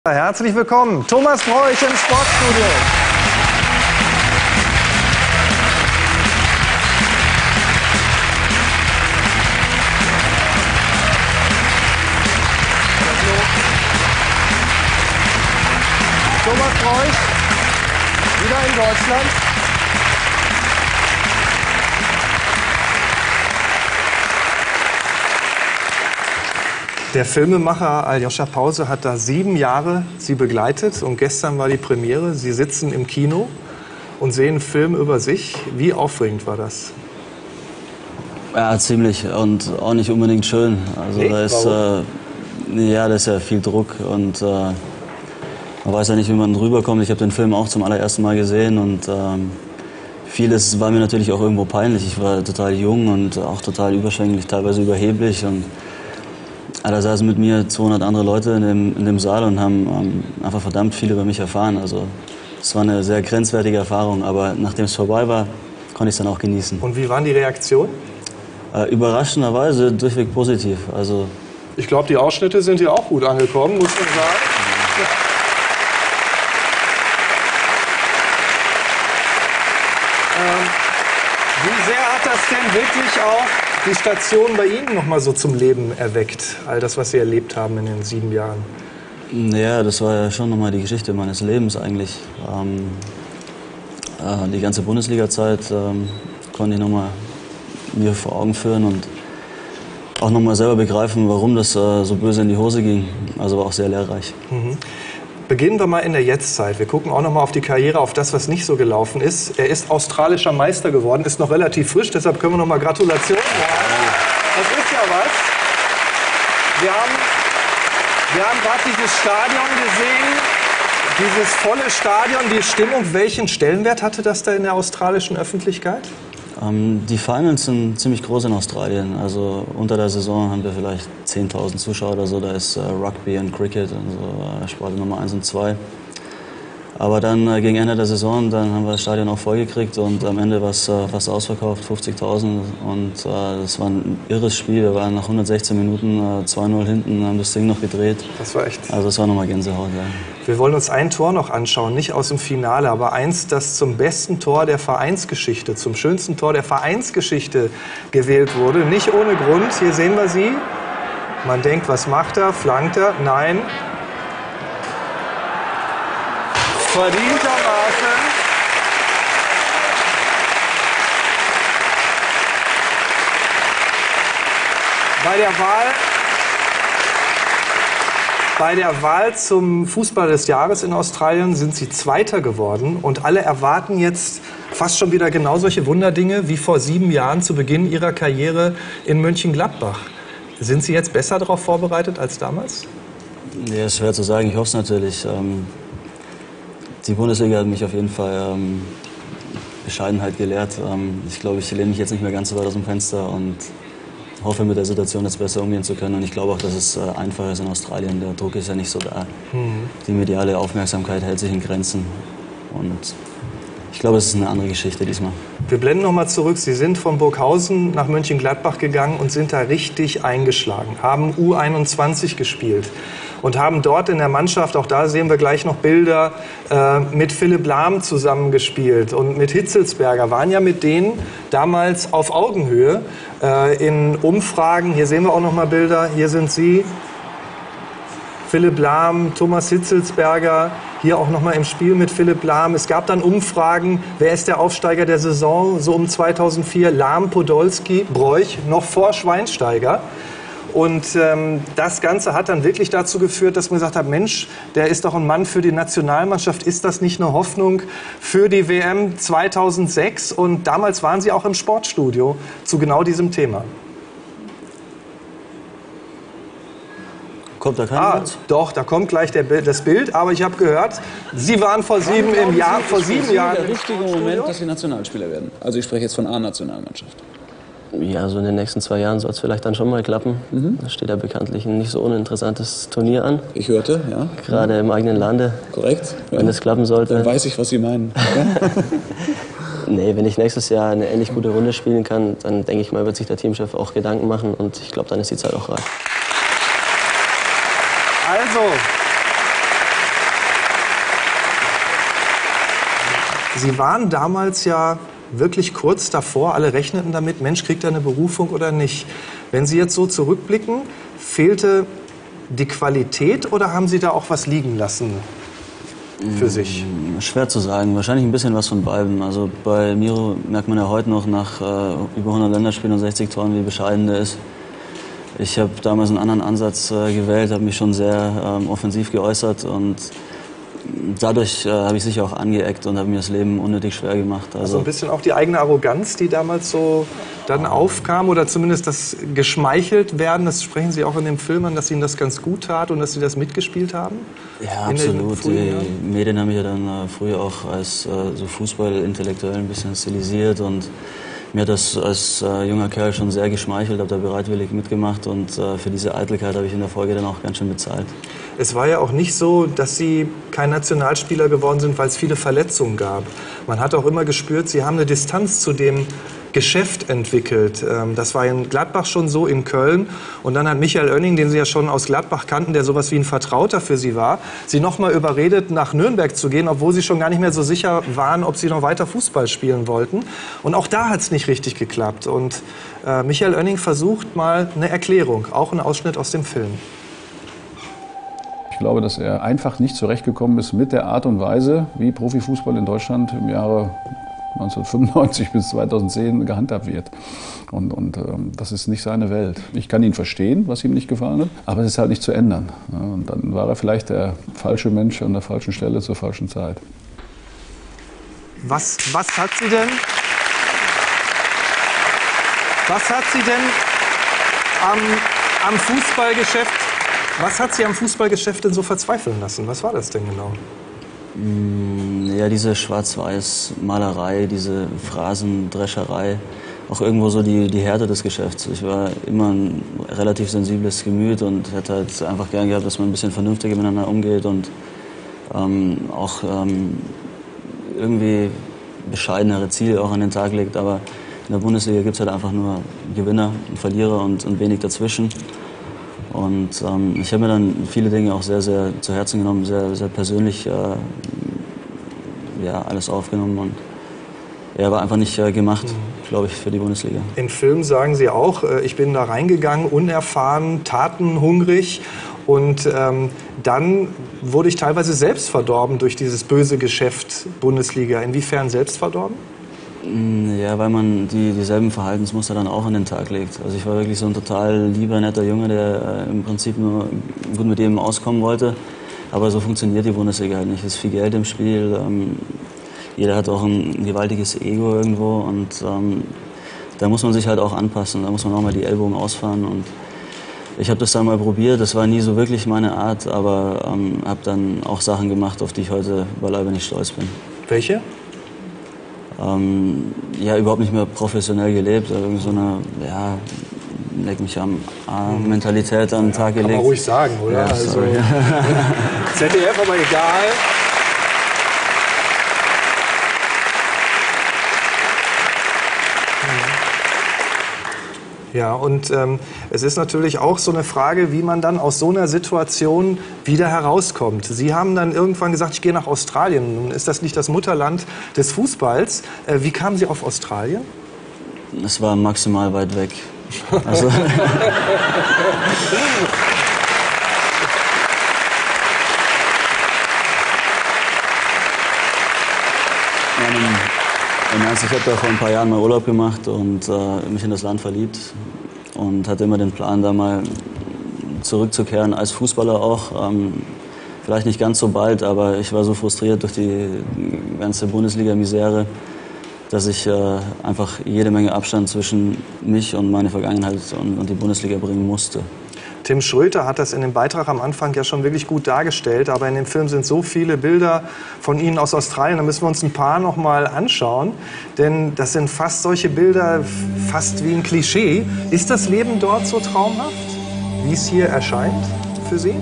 Herzlich willkommen, Thomas Broich im Sportstudio. Thomas Broich, wieder in Deutschland. Der Filmemacher Aljoscha Pause hat da 7 Jahre Sie begleitet und gestern war die Premiere. Sie sitzen im Kino und sehen einen Film über sich. Wie aufregend war das? Ja, ziemlich und auch nicht unbedingt schön. Also nee, da ist, da ist ja viel Druck und man weiß ja nicht, wie man rüberkommt. Ich habe den Film auch zum allerersten Mal gesehen und vieles war mir natürlich auch irgendwo peinlich. Ich war total jung und auch total überschwänglich, teilweise überheblich und da saßen mit mir 200 andere Leute in dem Saal und haben einfach verdammt viel über mich erfahren. Also es war eine sehr grenzwertige Erfahrung, aber nachdem es vorbei war, konnte ich es dann auch genießen. Und wie waren die Reaktionen? Überraschenderweise durchweg positiv. Also ich glaube, die Ausschnitte sind hier auch gut angekommen, muss man sagen. Wie sehr hat das denn wirklich auch die Station bei Ihnen noch mal so zum Leben erweckt? All das, was Sie erlebt haben in den 7 Jahren. Ja, das war ja schon noch mal die Geschichte meines Lebens eigentlich. Die ganze Bundesliga-Zeit konnte ich noch mal mir vor Augen führen und auch noch mal selber begreifen, warum das so böse in die Hose ging. Also war auch sehr lehrreich. Mhm. Beginnen wir mal in der Jetztzeit. Wir gucken auch noch mal auf die Karriere, auf das, was nicht so gelaufen ist. Er ist australischer Meister geworden, ist noch relativ frisch, deshalb können wir noch mal Gratulationen sagen. Das ist ja was. Wir haben gerade dieses Stadion gesehen, dieses volle Stadion, die Stimmung. Welchen Stellenwert hatte das da in der australischen Öffentlichkeit? Die Finals sind ziemlich groß in Australien. Also unter der Saison haben wir vielleicht 10.000 Zuschauer oder so. Da ist Rugby und Cricket, also Sport Nummer 1 und 2. Aber dann gegen Ende der Saison, dann haben wir das Stadion auch vollgekriegt und am Ende war es fast ausverkauft, 50.000. Und das war ein irres Spiel. Wir waren nach 116 Minuten 2-0 hinten, haben das Ding noch gedreht. Das war echt. Also das war nochmal Gänsehaut, ja. Wir wollen uns ein Tor noch anschauen, nicht aus dem Finale, aber eins, das zum besten Tor der Vereinsgeschichte, zum schönsten Tor der Vereinsgeschichte gewählt wurde. Nicht ohne Grund. Hier sehen wir sie. Man denkt, was macht er? Flankt er? Nein. Verdientermaßen. Bei der Wahl zum Fußballer des Jahres in Australien sind sie Zweiter geworden und alle erwarten jetzt fast schon wieder genau solche Wunderdinge wie vor 7 Jahren zu Beginn ihrer Karriere in Mönchengladbach. Sind Sie jetzt besser darauf vorbereitet als damals? Ja, ist schwer zu sagen. Ich hoffe es natürlich. Die Bundesliga hat mich auf jeden Fall Bescheidenheit gelehrt. Ich glaube, ich lehne mich jetzt nicht mehr ganz so weit aus dem Fenster und hoffe, mit der Situation jetzt besser umgehen zu können. Und ich glaube auch, dass es einfacher ist in Australien. Der Druck ist ja nicht so da. Die mediale Aufmerksamkeit hält sich in Grenzen. Und ich glaube, es ist eine andere Geschichte diesmal. Wir blenden noch mal zurück. Sie sind von Burghausen nach Mönchengladbach gegangen und sind da richtig eingeschlagen. Haben U21 gespielt und haben dort in der Mannschaft, auch da sehen wir gleich noch Bilder, mit Philipp Lahm zusammengespielt und mit Hitzelsberger. Waren ja mit denen damals auf Augenhöhe in Umfragen. Hier sehen wir auch noch mal Bilder. Hier sind Sie. Philipp Lahm, Thomas Hitzelsberger, hier auch noch mal im Spiel mit Philipp Lahm. Es gab dann Umfragen, wer ist der Aufsteiger der Saison, so um 2004. Lahm, Podolski, Broich, noch vor Schweinsteiger. Und das Ganze hat dann wirklich dazu geführt, dass man gesagt hat, Mensch, der ist doch ein Mann für die Nationalmannschaft. Ist das nicht eine Hoffnung für die WM 2006? Und damals waren Sie auch im Sportstudio zu genau diesem Thema. Kommt da kein Bild? Doch, da kommt gleich das Bild. Aber ich habe gehört, Sie waren vor 7 Jahren. Der richtige Moment, dass Sie Nationalspieler werden. Also ich spreche jetzt von A-Nationalmannschaft. Ja, so in den nächsten 2 Jahren soll es vielleicht dann schon mal klappen. Da steht ja bekanntlich ein nicht so uninteressantes Turnier an. Ich hörte, ja. Gerade im eigenen Lande. Korrekt. Wenn es klappen sollte. Dann weiß ich, was Sie meinen. Nee, wenn ich nächstes Jahr eine ähnlich gute Runde spielen kann, dann denke ich mal, wird sich der Teamchef auch Gedanken machen. Und ich glaube, dann ist die Zeit auch reif. Also, Sie waren damals ja wirklich kurz davor, alle rechneten damit, Mensch, kriegt er eine Berufung oder nicht. Wenn Sie jetzt so zurückblicken, fehlte die Qualität oder haben Sie da auch was liegen lassen für sich? Schwer zu sagen, wahrscheinlich ein bisschen was von beiden. Also bei Miro merkt man ja heute noch nach über 100 Länderspielen und 60 Toren, wie bescheiden der ist. Ich habe damals einen anderen Ansatz gewählt, habe mich schon sehr offensiv geäußert und dadurch habe ich sicher auch angeeckt und habe mir das Leben unnötig schwer gemacht. Also ein bisschen auch die eigene Arroganz, die damals so dann aufkam oder zumindest das geschmeichelt werden, das sprechen Sie auch in dem Film an, dass Ihnen das ganz gut tat und dass Sie das mitgespielt haben? Ja, absolut. Die Medien haben mich ja dann früher auch als so Fußballintellektuell ein bisschen stilisiert und mir hat das als junger Kerl schon sehr geschmeichelt, habe da bereitwillig mitgemacht und für diese Eitelkeit habe ich in der Folge dann auch ganz schön bezahlt. Es war ja auch nicht so, dass Sie kein Nationalspieler geworden sind, weil es viele Verletzungen gab. Man hat auch immer gespürt, Sie haben eine Distanz zu dem Geschäft entwickelt. Das war in Gladbach schon so, in Köln. Und dann hat Michael Oenning, den Sie ja schon aus Gladbach kannten, der sowas wie ein Vertrauter für Sie war, Sie noch mal überredet, nach Nürnberg zu gehen, obwohl Sie schon gar nicht mehr so sicher waren, ob Sie noch weiter Fußball spielen wollten. Und auch da hat es nicht richtig geklappt. Und Michael Oenning versucht mal eine Erklärung, auch ein Ausschnitt aus dem Film. Ich glaube, dass er einfach nicht zurechtgekommen ist mit der Art und Weise, wie Profifußball in Deutschland im Jahre 1995 bis 2010 gehandhabt wird. Und das ist nicht seine Welt. Ich kann ihn verstehen, was ihm nicht gefallen hat, aber es ist halt nicht zu ändern. Ja, und dann war er vielleicht der falsche Mensch an der falschen Stelle zur falschen Zeit. Was hat Sie denn am Fußballgeschäft, was hat Sie am Fußballgeschäft denn so verzweifeln lassen? Was war das denn genau? Ja, diese Schwarz-Weiß-Malerei, diese Phrasendrescherei, auch irgendwo so die Härte des Geschäfts. Ich war immer ein relativ sensibles Gemüt und hätte halt einfach gern gehabt, dass man ein bisschen vernünftiger miteinander umgeht und auch irgendwie bescheidenere Ziele auch an den Tag legt. Aber in der Bundesliga gibt es halt einfach nur Gewinner und Verlierer und wenig dazwischen. Und ich habe mir dann viele Dinge auch sehr, sehr zu Herzen genommen, sehr, sehr persönlich alles aufgenommen. Und er war einfach nicht gemacht, glaube ich, für die Bundesliga. Im Film sagen Sie auch, ich bin da reingegangen, unerfahren, tatenhungrig. Und dann wurde ich teilweise selbst verdorben durch dieses böse Geschäft Bundesliga. Inwiefern selbst verdorben? Ja, weil man dieselben Verhaltensmuster dann auch an den Tag legt. Also ich war wirklich so ein total lieber, netter Junge, der im Prinzip nur gut mit jedem auskommen wollte. Aber so funktioniert die Bundesliga halt nicht. Es ist viel Geld im Spiel. Jeder hat auch ein gewaltiges Ego irgendwo. Und da muss man sich halt auch anpassen. Da muss man auch mal die Ellbogen ausfahren. Und ich habe das dann mal probiert. Das war nie so wirklich meine Art. Aber habe dann auch Sachen gemacht, auf die ich heute beileibe nicht stolz bin. Welche? Überhaupt nicht mehr professionell gelebt, irgendwie so eine, leck mich am Mentalität an den Tag gelegt. Kann man ruhig sagen, oder? Ja, also, ZDF, aber egal. Ja, und es ist natürlich auch so eine Frage, wie man dann aus so einer Situation wieder herauskommt. Sie haben dann irgendwann gesagt, ich gehe nach Australien. Nun ist das nicht das Mutterland des Fußballs. Wie kamen Sie auf Australien? Es war maximal weit weg. Also ich habe da vor ein paar Jahren mal Urlaub gemacht und mich in das Land verliebt und hatte immer den Plan, da mal zurückzukehren als Fußballer auch. Vielleicht nicht ganz so bald, aber ich war so frustriert durch die ganze Bundesliga-Misere, dass ich einfach jede Menge Abstand zwischen mich und meine Vergangenheit und die Bundesliga bringen musste. Tim Schröter hat das in dem Beitrag am Anfang ja schon wirklich gut dargestellt, aber in dem Film sind so viele Bilder von Ihnen aus Australien, da müssen wir uns ein paar noch mal anschauen, denn das sind fast solche Bilder, fast wie ein Klischee. Ist das Leben dort so traumhaft, wie es hier erscheint für Sie?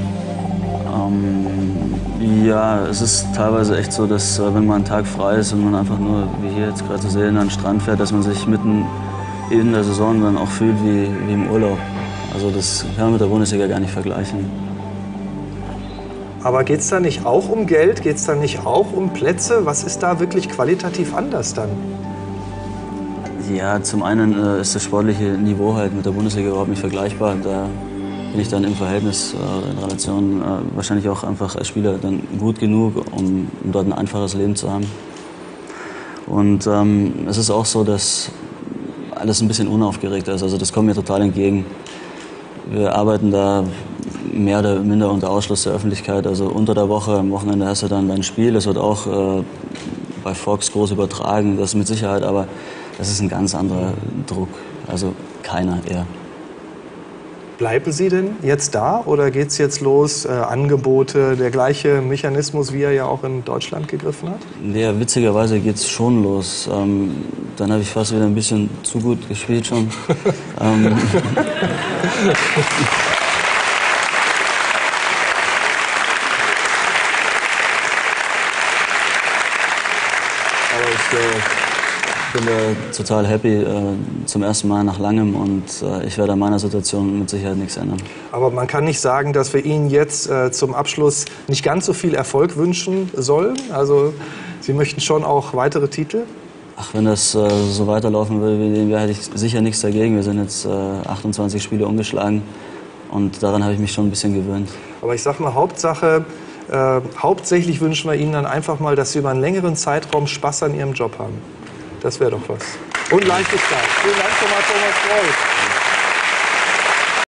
Ja, es ist teilweise echt so, dass wenn man einen Tag frei ist und man einfach nur, wie hier jetzt gerade zu sehen, an den Strand fährt, dass man sich mitten in der Saison dann auch fühlt wie im Urlaub. Also das kann man mit der Bundesliga gar nicht vergleichen. Aber geht es da nicht auch um Geld? Geht es da nicht auch um Plätze? Was ist da wirklich qualitativ anders dann? Ja, zum einen ist das sportliche Niveau halt mit der Bundesliga überhaupt nicht vergleichbar. Da bin ich dann im Verhältnis, in Relation wahrscheinlich auch einfach als Spieler dann gut genug, um dort ein einfaches Leben zu haben. Und es ist auch so, dass alles ein bisschen unaufgeregter ist. Also das kommt mir total entgegen. Wir arbeiten da mehr oder minder unter Ausschluss der Öffentlichkeit. Also unter der Woche, am Wochenende hast du dann dein Spiel. Das wird auch bei Fox groß übertragen, das mit Sicherheit. Aber das ist ein ganz anderer Druck. Also keiner eher. Bleiben Sie denn jetzt da oder geht es jetzt los? Angebote, der gleiche Mechanismus, wie er ja auch in Deutschland gegriffen hat? Ja, witzigerweise geht es schon los. Dann habe ich fast wieder ein bisschen zu gut gespielt schon. Aber ich bin da total happy, zum ersten Mal nach langem, und ich werde an meiner Situation mit Sicherheit nichts ändern. Aber man kann nicht sagen, dass wir Ihnen jetzt zum Abschluss nicht ganz so viel Erfolg wünschen sollen. Also Sie möchten schon auch weitere Titel? Ach, wenn das so weiterlaufen würde, hätte ich sicher nichts dagegen. Wir sind jetzt 28 Spiele ungeschlagen und daran habe ich mich schon ein bisschen gewöhnt. Aber ich sag mal, hauptsächlich wünschen wir Ihnen dann einfach mal, dass Sie über einen längeren Zeitraum Spaß an Ihrem Job haben. Das wäre doch was. Und Leichtigkeit. Vielen Dank schon mal, Thomas Reul.